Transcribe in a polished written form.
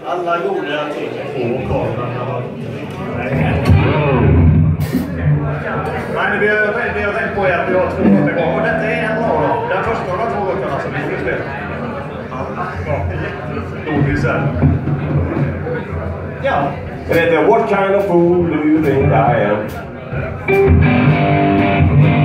Alla goda ting på kameran. Nej, vi har tänkt på att vi har 2 återgångar. Och detta är en av dem. Den första av de 2 återgångarna som vi får spela. Ja. Det heter What kind of fool do you think I am?